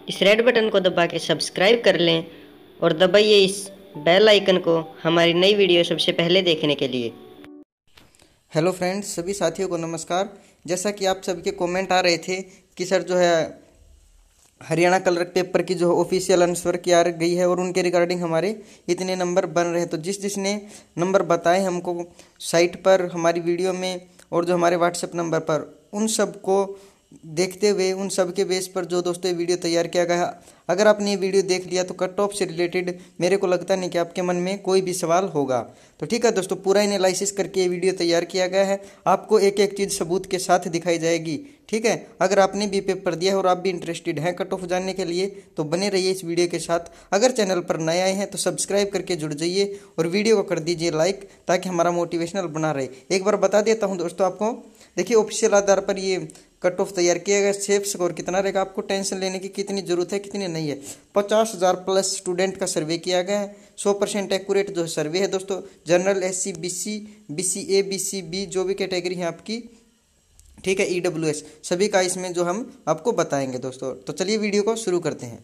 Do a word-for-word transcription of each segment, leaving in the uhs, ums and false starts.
इस red button को दबा के सब्सक्राइब कर लें और दबाइए इस बेल आइकन को हमारी नई वीडियो सबसे पहले देखने के लिए। हेलो फ्रेंड्स, सभी साथियों को नमस्कार। जैसा कि आप सबके कमेंट आ रहे थे कि सर जो है हरियाणा क्लर्क पेपर की जो ऑफिशियल आंसर की आ गई है और उनके रिगार्डिंग हमारे इतने नंबर बन रहे हैं, तो जिस जिसने नंबर बताए हमको साइट पर, हमारी वीडियो में और जो हमारे व्हाट्सएप नंबर पर, उन सब को देखते हुए उन सब के बेस पर जो दोस्तों ये वीडियो तैयार किया गया। अगर आपने ये वीडियो देख लिया तो कट ऑफ से रिलेटेड मेरे को लगता नहीं कि आपके मन में कोई भी सवाल होगा। तो ठीक है दोस्तों, पूरा एनालिसिस करके ये वीडियो तैयार किया गया है, आपको एक एक चीज़ सबूत के साथ दिखाई जाएगी। ठीक है, अगर आपने भी पेपर दिया है और आप भी इंटरेस्टेड हैं कट ऑफ जानने के लिए तो बने रहिए इस वीडियो के साथ। अगर चैनल पर नए आए हैं तो सब्सक्राइब करके जुड़ जाइए और वीडियो को कर दीजिए लाइक, ताकि हमारा मोटिवेशनल बना रहे। एक बार बता देता हूं दोस्तों आपको, देखिए ऑफिशियल आधार पर ये कट ऑफ तैयार किया गया। सेफ स्कोर कितना रहेगा, आपको टेंशन लेने की कितनी जरूरत है, कितनी नहीं है। पचास हजार प्लस स्टूडेंट का सर्वे किया गया है। सौ परसेंट एक्यूरेट जो सर्वे है दोस्तों। General, S C, B C, B C A, B C B, जो भी कैटेगरी है आपकी, ठीक है, ई डब्ल्यू एस, सभी का इसमें जो हम आपको बताएंगे दोस्तों। तो चलिए वीडियो को शुरू करते हैं।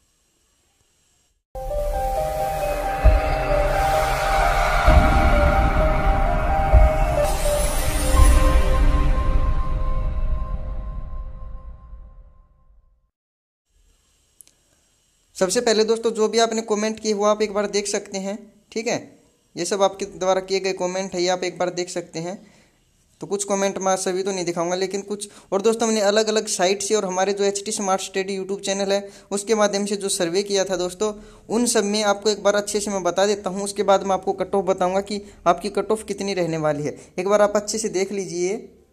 सबसे पहले दोस्तों जो भी आपने कमेंट किए वो आप एक बार देख सकते हैं। ठीक है, ये सब आपके द्वारा किए गए कमेंट है, ये आप एक बार देख सकते हैं। तो कुछ कमेंट मैं सभी तो नहीं दिखाऊंगा, लेकिन कुछ और दोस्तों हमने अलग अलग साइट से और हमारे जो H T smart study YouTube channel है उसके माध्यम से जो सर्वे किया था दोस्तों, उन सब में आपको एक बार अच्छे से मैं बता देता हूँ। उसके बाद मैं आपको कट ऑफ बताऊँगा कि आपकी कट ऑफ कितनी रहने वाली है। एक बार आप अच्छे से देख लीजिए।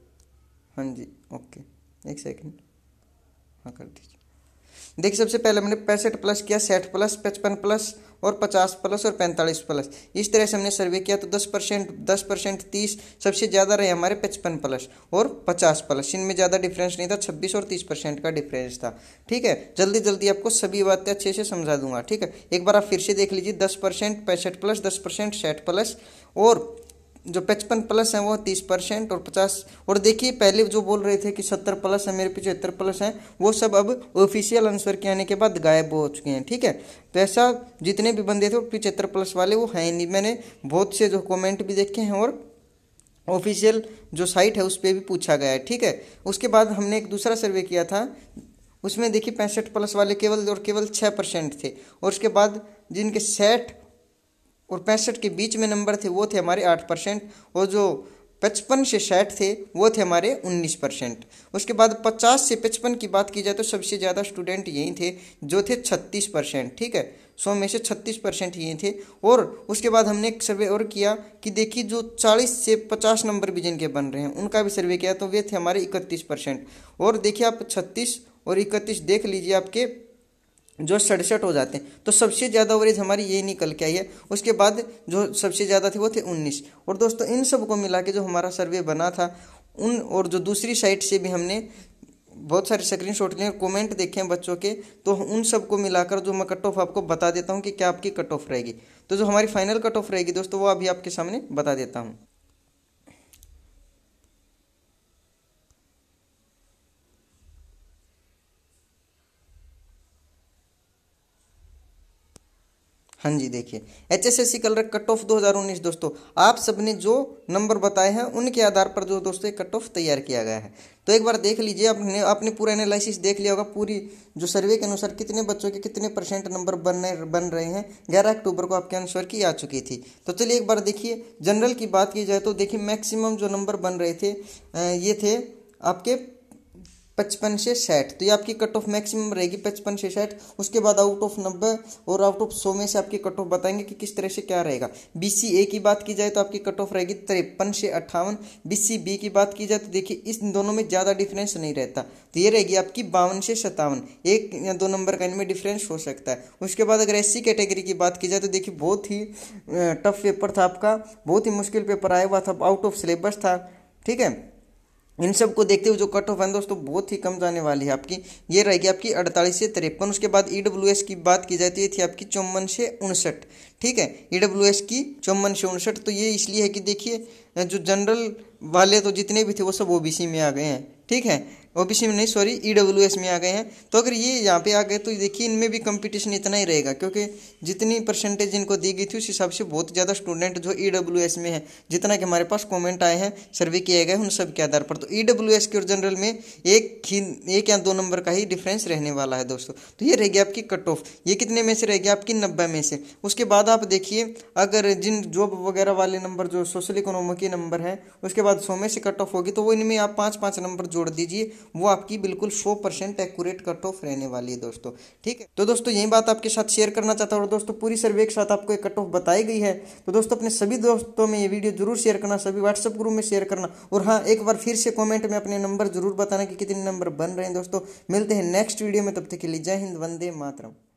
हाँ जी, ओके, एक सेकेंड, हाँ कर दीजिए। देखिए सबसे पहले हमने पैंसठ प्लस किया, साठ प्लस, पचपन प्लस और पचास प्लस और पैंतालीस प्लस, इस तरह से हमने सर्वे किया। तो दस परसेंट दस परसेंट तीस, सबसे ज़्यादा रहे हमारे पचपन प्लस और पचास प्लस। इनमें ज़्यादा डिफरेंस नहीं था, छब्बीस और तीस परसेंट का डिफरेंस था। ठीक है, जल्दी जल्दी आपको सभी बातें अच्छे से समझा दूंगा। ठीक है, एक बार आप फिर से देख लीजिए। दस परसेंट पैंसठ प्लस, दस परसेंट साठ प्लस और जो पचपन प्लस हैं वो तीस परसेंट और पचास। और देखिए पहले जो बोल रहे थे कि सत्तर प्लस है, मेरे पचहत्तर प्लस हैं, वो सब अब ऑफिशियल आंसर के आने के बाद गायब हो चुके हैं। ठीक है, तो ऐसा जितने भी बंदे थे वो पचहत्तर प्लस वाले वो हैं नहीं। मैंने बहुत से जो कमेंट भी देखे हैं और ऑफिशियल जो साइट है उस पर भी पूछा गया है। ठीक है, उसके बाद हमने एक दूसरा सर्वे किया था, उसमें देखिए पैंसठ प्लस वाले केवल और केवल छः परसेंट थे, और उसके बाद जिनके साठ और पैंसठ के बीच में नंबर थे वो थे हमारे आठ परसेंट, और जो पचपन से साठ थे वो थे हमारे उन्नीस परसेंट। उसके बाद पचास से पचपन की बात की जाए तो सबसे ज़्यादा स्टूडेंट यही थे जो थे छत्तीस परसेंट। ठीक है, सौ में से छत्तीस परसेंट यही थे। और उसके बाद हमने एक सर्वे और किया कि देखिए जो चालीस से पचास नंबर भी जिनके बन रहे हैं उनका भी सर्वे किया, तो वे थे हमारे इकतीस परसेंट। और देखिए आप छत्तीस और इकतीस देख लीजिए, आपके जो सड़सठ हो जाते हैं। तो सबसे ज़्यादा ओवरेज हमारी यही निकल के आई है। उसके बाद जो सबसे ज़्यादा थे वो थे उन्नीस। और दोस्तों इन सब को मिला के जो हमारा सर्वे बना था, उन और जो दूसरी साइट से भी हमने बहुत सारे स्क्रीनशॉट लिए, कमेंट देखे हैं बच्चों के, तो उन सब को मिलाकर जो मैं कट ऑफ आपको बता देता हूँ कि क्या आपकी कट ऑफ रहेगी। तो जो हमारी फाइनल कट ऑफ रहेगी दोस्तों वो अभी आपके सामने बता देता हूँ। हाँ जी, देखिए H S S C clerk cut off दो हज़ार उन्नीस दोस्तों, आप सबने जो नंबर बताए हैं उनके आधार पर जो दोस्तों कट ऑफ तैयार किया गया है। तो एक बार देख लीजिए, आपने आपने पूरा एनालिसिस देख लिया होगा, पूरी जो सर्वे के अनुसार कितने बच्चों के कितने परसेंट नंबर बनने बन रहे हैं। ग्यारह अक्टूबर को आपके आंसर की आ चुकी थी। तो चलिए एक बार देखिए, जनरल की बात की जाए तो देखिए मैक्सिमम जो नंबर बन रहे थे ये थे आपके पचपन से साठ, तो ये आपकी कट ऑफ मैक्सिमम रहेगी पचपन से साठ। उसके बाद आउट ऑफ नब्बे और आउट ऑफ सौ में से आपकी कट ऑफ बताएंगे कि किस तरह से क्या रहेगा। बी सी ए की बात की जाए तो आपकी कट ऑफ रहेगी तिरपन से अट्ठावन। बी सी बी की बात की जाए तो देखिए इस दोनों में ज़्यादा डिफरेंस नहीं रहता, तो ये रहेगी आपकी बावन से सत्तावन, एक या दो नंबर का इनमें डिफरेंस हो सकता है। उसके बाद अगर एस सी कैटेगरी की बात की जाए तो देखिए बहुत ही टफ पेपर था आपका, बहुत ही मुश्किल पेपर आया हुआ था, आउट ऑफ सिलेबस था। ठीक है, इन सब को देखते हुए जो कट ऑफ है दोस्तों बहुत ही कम जाने वाली है आपकी, ये रहेगी आपकी अड़तालीस से तिरपन। उसके बाद ई डब्ल्यू एस की बात की जाती है थी आपकी चौवन से उनसठ। ठीक है, ई डब्ल्यू एस की चौवन से उनसठ, तो ये इसलिए है कि देखिए जो जनरल वाले तो जितने भी थे वो सब ओ बी सी में आ गए हैं। ठीक है, ओबीसी में नहीं, सॉरी ईडब्ल्यूएस में आ गए हैं। तो अगर ये यहाँ पे आ गए तो देखिए इनमें भी कंपटीशन इतना ही रहेगा, क्योंकि जितनी परसेंटेज इनको दी गई थी उस हिसाब से बहुत ज़्यादा स्टूडेंट जो ईडब्ल्यूएस में है, जितना कि हमारे पास कमेंट आए हैं सर्वे किए गए उन सब के आधार पर, तो ईडब्ल्यूएस के और जनरल में एक ही एक या दो नंबर का ही डिफरेंस रहने वाला है दोस्तों। तो ये रहेगी आपकी कट ऑफ, ये कितने में से रहेगी आपकी नब्बे में से। उसके बाद आप देखिए अगर जिन जॉब वगैरह वाले नंबर जो सोशल इकोनॉमी के नंबर हैं उसके बाद सौ में से कट ऑफ होगी, तो वो इनमें आप पाँच पाँच नंबर जोड़ दीजिए, वो आपकी बिल्कुल सौ परसेंट एक्यूरेट कट ऑफ रहने वाली है दोस्तों। ठीक है, तो दोस्तों यही बात आपके साथ शेयर करना चाहता हूँ। और दोस्तों पूरी सर्वे के साथ आपको एक कट ऑफ बताई गई है, तो दोस्तों अपने सभी दोस्तों में ये वीडियो जरूर शेयर करना, सभी व्हाट्सएप ग्रुप में शेयर करना। और हाँ, एक बार फिर से कॉमेंट में अपने नंबर जरूर बताना कि कितने नंबर बन रहे हैं दोस्तों। मिलते हैं नेक्स्ट वीडियो में, तब तक के लिए जय हिंद, वंदे मातरम।